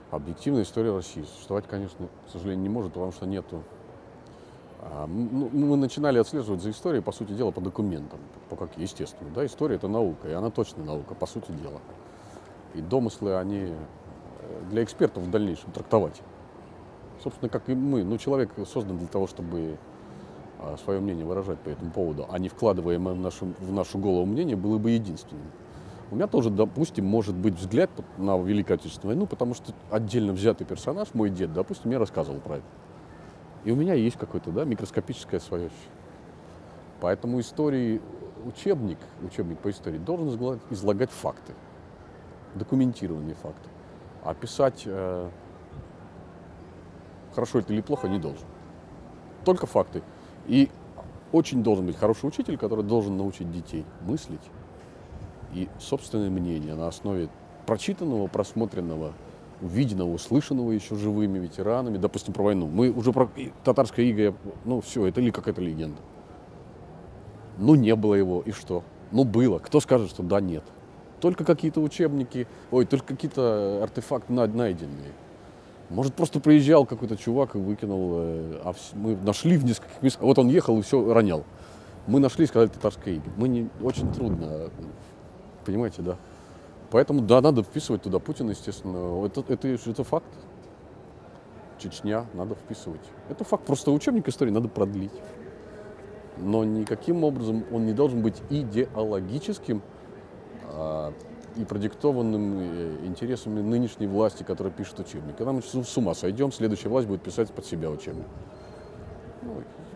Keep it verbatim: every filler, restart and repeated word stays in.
Объективная история России существовать, конечно, к сожалению, не может, потому что нету. А, ну, мы начинали отслеживать за историей, по сути дела, по документам, по как естественно. Да, история — это наука, и она точно наука, по сути дела. И домыслы, они э, для экспертов в дальнейшем трактовать. Собственно, как и мы. Ну, человек создан для того, чтобы а, свое мнение выражать по этому поводу, а не вкладываемое в нашу, в нашу голову мнение было бы единственным. У меня тоже, допустим, может быть взгляд на Великую Отечественную войну, потому что отдельно взятый персонаж, мой дед, допустим, мне рассказывал про это. И у меня есть какое-то, да, микроскопическое свое. Поэтому истории, учебник, учебник по истории должен излагать, излагать факты, документированные факты. А писать э, хорошо это или плохо не должен. Только факты. И очень должен быть хороший учитель, который должен научить детей мыслить и собственное мнение на основе прочитанного, просмотренного, увиденного, услышанного еще живыми ветеранами, допустим, про войну. Мы уже про татарское иго, ну все, это ли какая-то легенда. Ну не было его, и что? Ну было. Кто скажет, что да, нет? Только какие-то учебники, ой, только какие-то артефакты найденные. Может, просто приезжал какой-то чувак и выкинул, а мы нашли в нескольких местах. Вот он ехал и все ронял. Мы нашли и сказали татарское иго. Мы не, очень трудно, понимаете, да? Поэтому, да, надо вписывать туда Путина, естественно. Это, это, это факт. Чечня надо вписывать. Это факт. Просто учебник истории надо продлить. Но никаким образом он не должен быть идеологическим а, и продиктованным интересами нынешней власти, которая пишет учебник. Когда мы с ума сойдем, следующая власть будет писать под себя учебник. Ну,